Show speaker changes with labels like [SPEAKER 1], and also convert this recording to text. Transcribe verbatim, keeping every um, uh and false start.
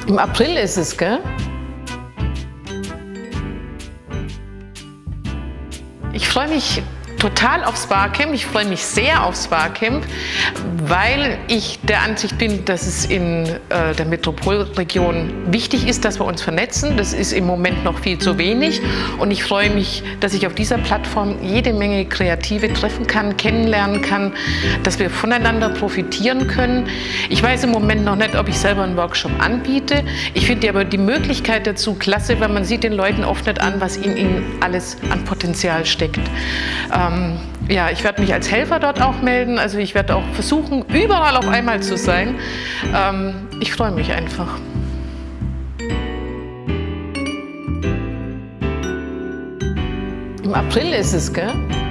[SPEAKER 1] Im April ist es, gell? Ich freue mich total aufs Barcamp. Ich freue mich sehr aufs Barcamp, weil ich der Ansicht bin, dass es in äh, der Metropolregion wichtig ist, dass wir uns vernetzen. Das ist im Moment noch viel zu wenig. Und ich freue mich, dass ich auf dieser Plattform jede Menge Kreative treffen kann, kennenlernen kann, dass wir voneinander profitieren können. Ich weiß im Moment noch nicht, ob ich selber einen Workshop anbiete. Ich finde aber die Möglichkeit dazu klasse, weil man sieht den Leuten oft nicht an, was in ihnen alles an Potenzial steckt. Ähm, ja, ich werde mich als Helfer dort auch melden. Also ich werde auch versuchen, überall auf einmal zu sein. Ähm, ich freue mich einfach. Im April ist es, gell?